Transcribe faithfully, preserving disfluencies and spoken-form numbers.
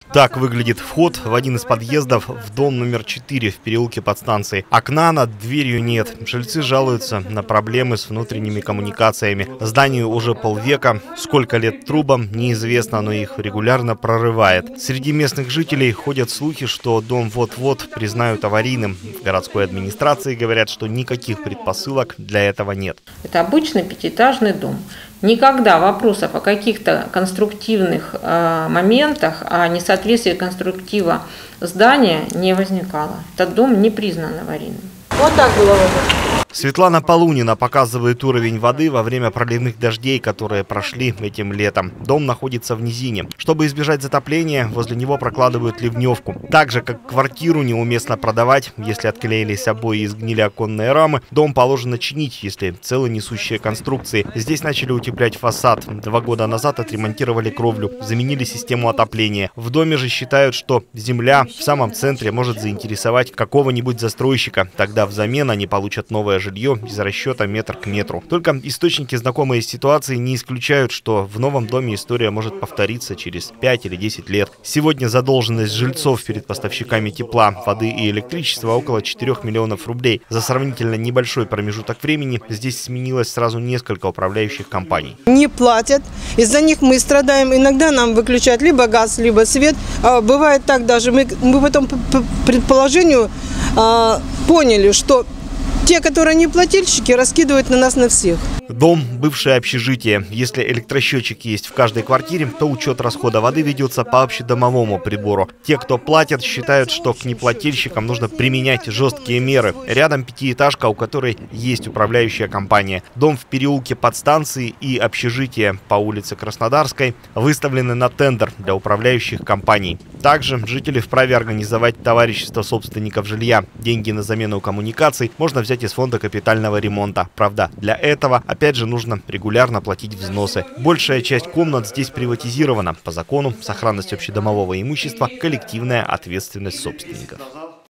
Так выглядит вход в один из подъездов в дом номер четыре в переулке Подстанции. Окна над дверью нет. Жильцы жалуются на проблемы с внутренними коммуникациями. Зданию уже полвека. Сколько лет трубам, неизвестно, но их регулярно прорывает. Среди местных жителей ходят слухи, что дом вот-вот признают аварийным. В городской администрации говорят, что никаких предпосылок для этого нет. Это обычный пятиэтажный дом. Никогда вопросов о каких-то конструктивных э, моментах, о несоответствии конструктива здания не возникало. Этот дом не признан аварийным. Вот так было вот. Светлана Полунина показывает уровень воды во время проливных дождей, которые прошли этим летом. Дом находится в низине. Чтобы избежать затопления, возле него прокладывают ливневку. Так же, как квартиру неуместно продавать, если отклеились обои и сгнили оконные рамы, дом положено чинить, если целы несущие конструкции. Здесь начали утеплять фасад. Два года назад отремонтировали кровлю, заменили систему отопления. В доме же считают, что земля в самом центре может заинтересовать какого-нибудь застройщика. Тогда взамен они получат новое жилье из расчета метр к метру. Только источники, знакомые с ситуацией, не исключают, что в новом доме история может повториться через пять или десять лет. Сегодня задолженность жильцов перед поставщиками тепла, воды и электричества около четырёх миллионов рублей. За сравнительно небольшой промежуток времени здесь сменилось сразу несколько управляющих компаний. Не платят, из-за них мы страдаем. Иногда нам выключают либо газ, либо свет. Бывает так даже, мы, мы в этом предположению поняли, что те, которые не плательщики, раскидывают на нас на всех. Дом – бывшее общежитие. Если электросчетчик есть в каждой квартире, то учет расхода воды ведется по общедомовому прибору. Те, кто платят, считают, что к неплательщикам нужно применять жесткие меры. Рядом пятиэтажка, у которой есть управляющая компания. Дом в переулке Подстанции и общежитие по улице Краснодарской выставлены на тендер для управляющих компаний. Также жители вправе организовать товарищество собственников жилья. Деньги на замену коммуникаций можно взять из фонда капитального ремонта. Правда, для этого опять же нужно регулярно платить взносы. Большая часть комнат здесь приватизирована. По закону сохранность общедомового имущества – коллективная ответственность собственников.